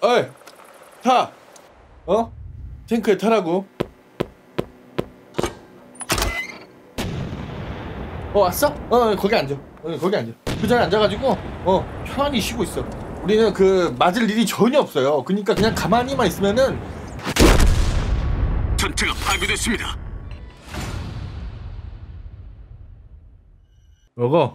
어이 타! 탱크에 타라고. 왔어? 거기 앉아. 거기 앉아. 그 자리에 앉아가지고 편안히 쉬고 있어. 우리는 그 맞을 일이 전혀 없어요. 그러니까 그냥 가만히만 있으면은. 전체가 파괴됐습니다. 먹어.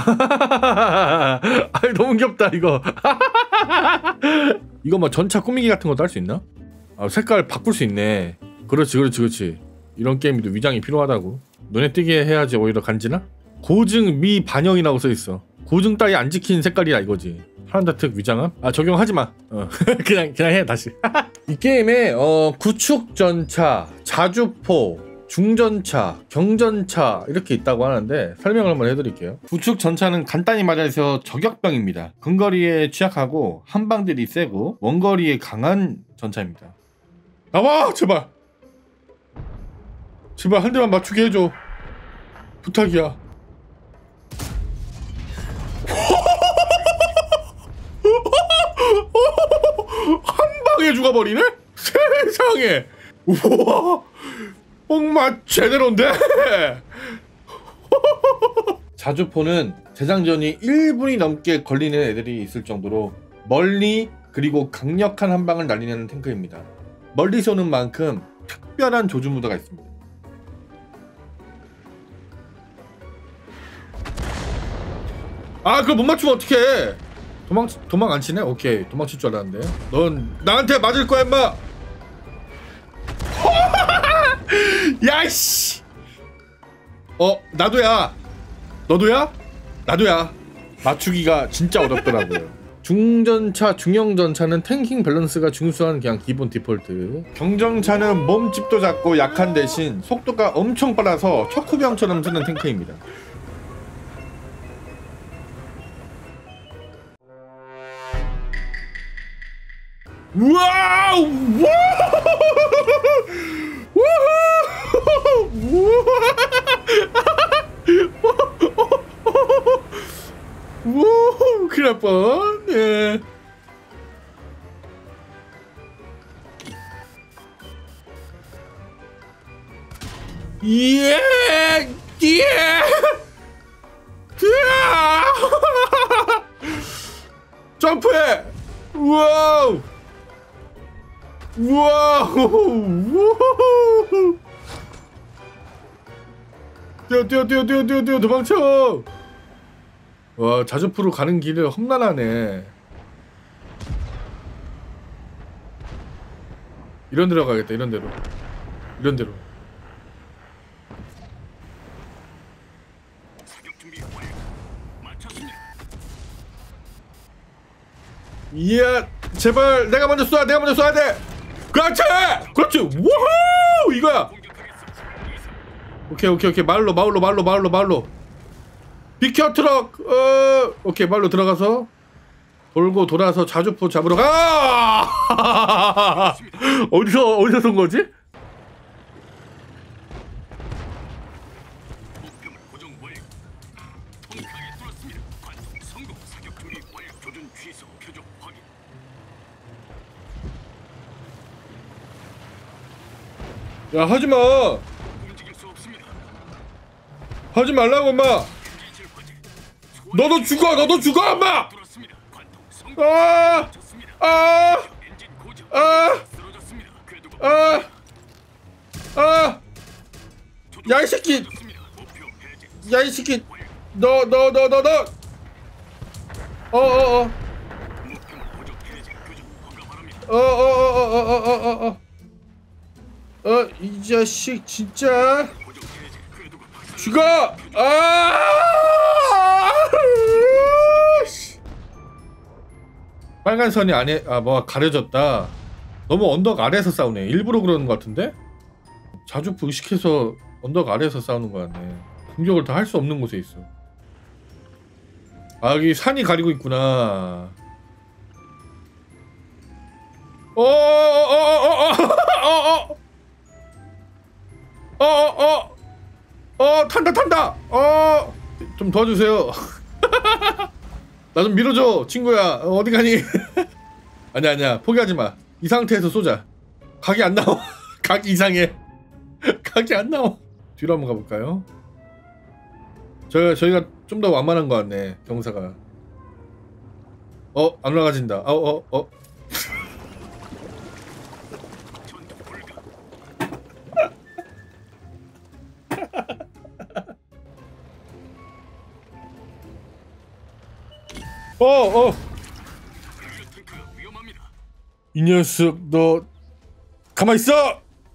아이 너무 귀엽다 이거. 이거 뭐 전차 꾸미기 같은 것도 할 수 있나? 색깔 바꿀 수 있네. 그렇지. 이런 게임도 위장이 필요하다고. 눈에 띄게 해야지 오히려 간지나? 고증 미반영이라고 써있어. 고증 따위 안 지킨 색깔이야 이거지. 하란다 특 위장함? 적용하지마. 그냥 해 다시. 이 게임에 구축 전차, 자주포, 중전차, 경전차 이렇게 있다고 하는데 설명을 한번 해드릴게요. 구축 전차는 간단히 말해서 저격병입니다. 근거리에 취약하고 한방들이 세고 원거리에 강한 전차입니다. 나와 제발 한 대만 맞추게 해줘. 부탁이야. 한 방에 죽어버리네? 세상에. 우와 뽕맛 제대로인데? 자주포는 재장전이 1분이 넘게 걸리는 애들이 있을 정도로 멀리 그리고 강력한 한 방을 날리는 탱크입니다. 멀리 쏘는 만큼 특별한 조준무드가 있습니다. 그걸 못 맞추면 어떡해. 도망 안 치네? 오케이 도망칠 줄 알았는데. 넌 나한테 맞을 거야 임마. 야이씨. 나도야. 너도야? 나도야. 맞추기가 진짜 어렵더라고요. 중전차, 중형전차는 탱킹 밸런스가 중수한 그냥 기본 디폴트. 경정차는 몸집도 작고 약한 대신 속도가 엄청 빨라서 척후병처럼 쓰는 탱크입니다. 우와! 우와! 큰일 날 뻔. 예. 점프해! 우와우! 우와우! 뛰어 도망쳐! 와 자주포로 가는 길을 험난하네. 이런 데로 가겠다. 이런 데로 이야 제발 내가 먼저 쏴야 돼. 그렇지 우후 이거야. 오케이 말로 비켜 트럭. 오케이 말로 들어가서 돌고 돌아서 자주포 잡으러 가. 어디서 쏜 거지? 야 하지마. 하지 말라고 엄마. 너도 죽어 엄마. 야 이 새끼 너 이 자식 진짜 죽어. 빨간 선이 안에 뭐가 가려졌다. 너무 언덕 아래에서 싸우네. 일부러 그러는 것 같은데? 자주포 의식해서 언덕 아래에서 싸우는 거 같네. 공격을 다 할 수 없는 곳에 있어. 여기 산이 가리고 있구나. 탄다. 좀 도와주세요. 나 좀 밀어줘 친구야. 어디 가니? 아니야 포기하지마. 이 상태에서 쏘자. 각이 안 나와. 각 이상해. 각이 안 나와. 뒤로 한번 가볼까요? 저희가 좀 더 완만한 것 같네 경사가. 안 올라가진다. 이 녀석 너 가만 있어.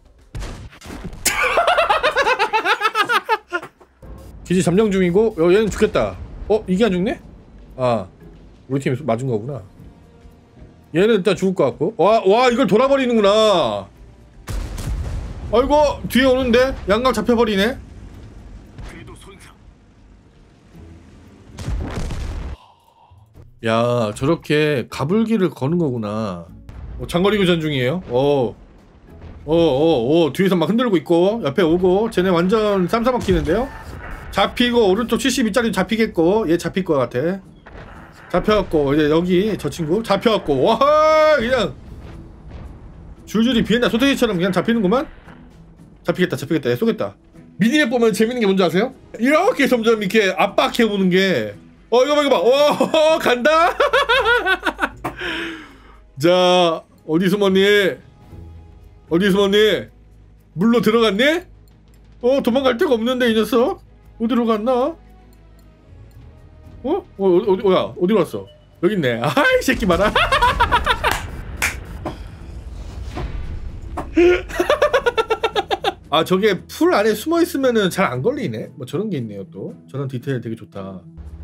기지 점령 중이고 얘는 죽겠다. 이게 안 죽네? 아 우리 팀이 맞은 거구나. 얘는 일단 죽을 것 같고. 와 이걸 돌아버리는구나. 아이고 뒤에 오는데 양각 잡혀버리네. 야 저렇게 가불기를 거는 거구나. 장거리 교전 중이에요. 뒤에서 막 흔들고 있고 옆에 오고. 쟤네 완전 쌈싸 막히는데요. 잡히고 오른쪽 72짜리 잡히겠고. 얘 잡힐 것 같아. 잡혀갖고 이제 여기 저 친구 잡혀갖고 와 그냥 줄줄이 비엔나 소세지처럼 그냥 잡히는구만. 잡히겠다 얘 쏘겠다. 미니맵 보면 재밌는 게 뭔지 아세요? 이렇게 점점 이렇게 압박해오는 게 이거 봐 간다. 자 어디 숨었니? 물로 들어갔니? 도망갈 데가 없는데 이 녀석 어디로 갔나? 어디로 왔어? 여기 있네. 아이 새끼 봐라. 저게 풀 안에 숨어 있으면은 잘 안 걸리네. 뭐 저런 게 있네요 또. 저런 디테일 되게 좋다.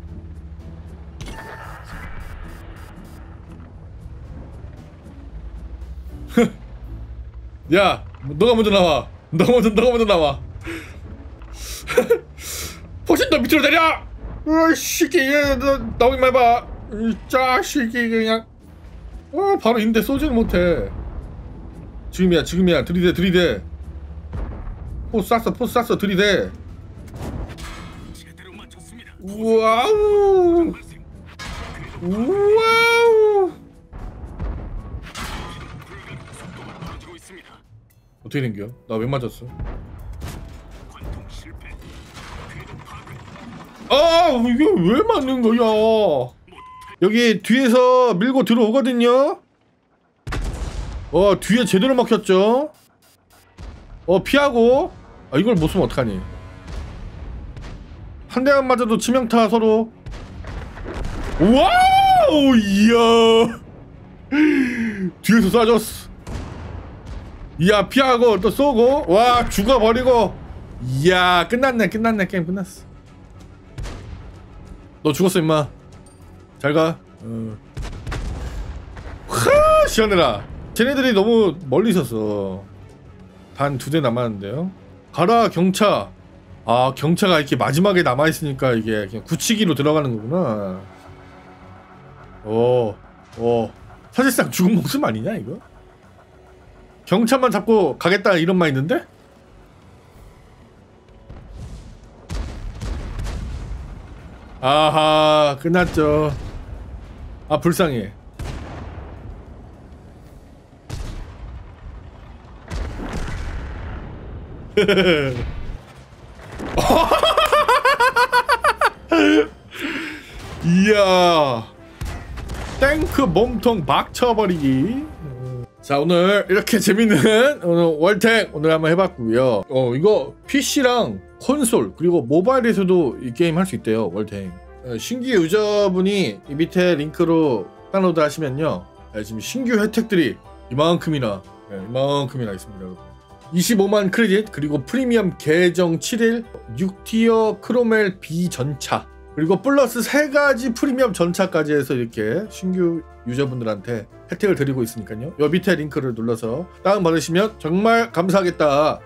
야, 너가 먼저 나와. 너가 먼저 나와. 포신 너 밑으로 내려. 새끼, 너 나오기만 해봐. 이 자식이 그냥. 바로 있는데 쏘지는 못해. 지금이야. 들이대. 포스 쐈어. 들이대. 우와우. 어떻게 된겨? 나 왜 맞았어? 이게 왜 맞는 거야? 여기 뒤에서 밀고 들어오거든요? 뒤에 제대로 막혔죠? 피하고. 이걸 못 쓰면 어떡하니? 한 대만 맞아도 치명타 서로. 와우! 이야! 뒤에서 쏴줬어. 이야, 피하고 또 쏘고. 와, 죽어버리고. 이야, 끝났네. 게임 끝났어. 너 죽었어 임마. 잘가. 시원해라. 쟤네들이 너무 멀리 있었어. 단 2대 남았는데요. 가라 경차. 경차가 이렇게 마지막에 남아있으니까 이게 그냥 굳히기로 들어가는 거구나. 사실상 죽은 목숨 아니냐 이거? 경차만 잡고 가겠다 이런 마인드인데? 아하 끝났죠. 불쌍해. 이야 탱크 몸통 막 쳐버리기. 자 오늘 이렇게 재밌는 오늘 월탱 오늘 한번 해봤고요. 이거 PC랑 콘솔 그리고 모바일에서도 이 게임 할 수 있대요. 월탱. 신규 유저분이 이 밑에 링크로 다운로드 하시면요 지금 신규 혜택들이 이만큼이나 있습니다 여러분. 25만 크레딧 그리고 프리미엄 계정 7일 6티어 크로멜 비전차 그리고 플러스 3가지 프리미엄 전차까지 해서 이렇게 신규 유저분들한테 혜택을 드리고 있으니까요. 요 밑에 링크를 눌러서 다운받으시면 정말 감사하겠다.